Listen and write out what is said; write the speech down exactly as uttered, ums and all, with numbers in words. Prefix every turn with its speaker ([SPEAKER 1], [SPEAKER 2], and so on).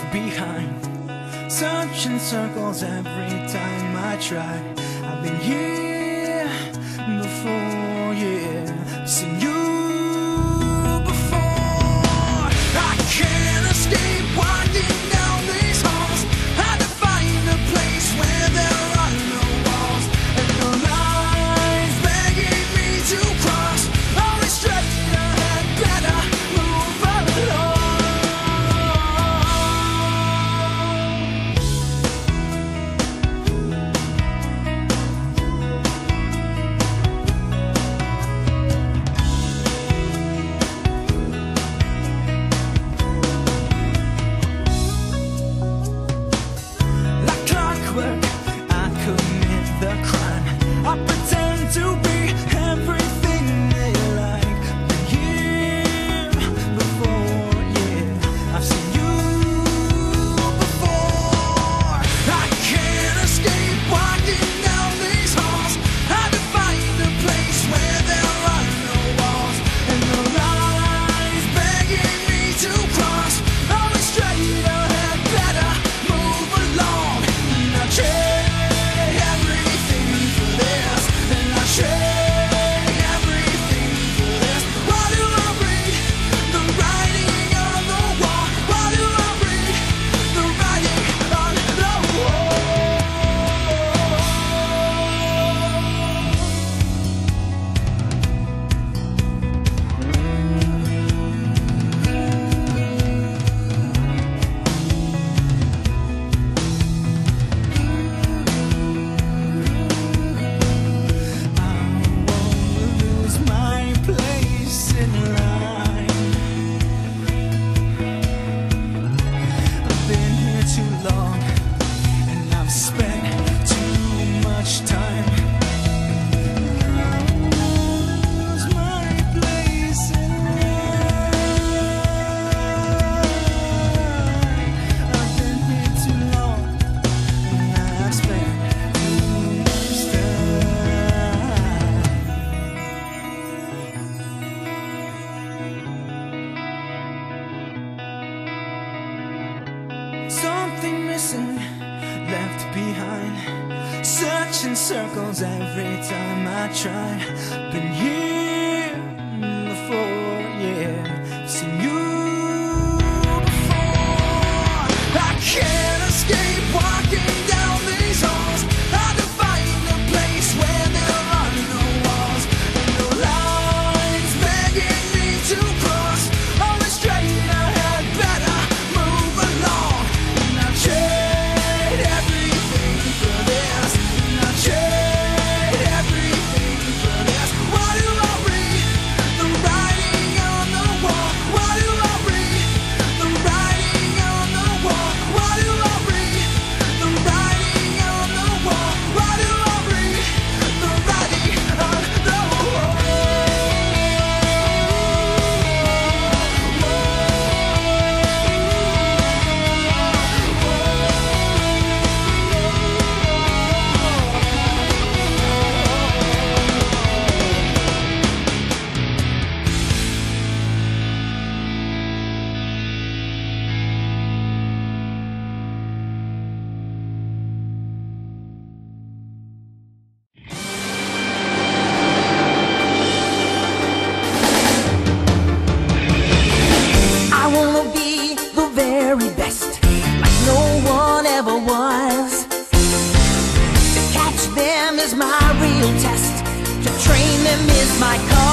[SPEAKER 1] behind, searching circles every time I try. I've been here before, yeah, seen you before. I can't escape winding down these halls. Had to find a place where there are no walls and no lines begging me to cross. Always straight ahead, better move along. I commit the crime. I pretend to be everything they like. Been here before, yeah, I've seen you before. I can't escape walking down these halls. Had to find a place where there are no walls and no lines begging me to cross. Always straight ahead, better move along. I trade everything for this, and I trade everything for this. Why do I read the writing on the wall? Why do I read the writing on the wall? My place in line. I've been here too long, and I've spent too much time. I lose my place in line. I've been here too long, and I've spent too much time. Something missing, left behind, searching circles every time I try. Been here before, yeah, seen you before. I can't escape walking down these halls. Had to find a place where there are no walls and no lines begging me to cross. Always straight ahead, better move along. And I trade everything for this, and I trade everything for this. Why do I read the writing on the wall? Why do I read the writing on the wall? Why do I read the writing on the wall? Why do I read the writing on the wall?
[SPEAKER 2] I wanna be the very best, like no one ever was. To catch them is my real test, to train them is my cause.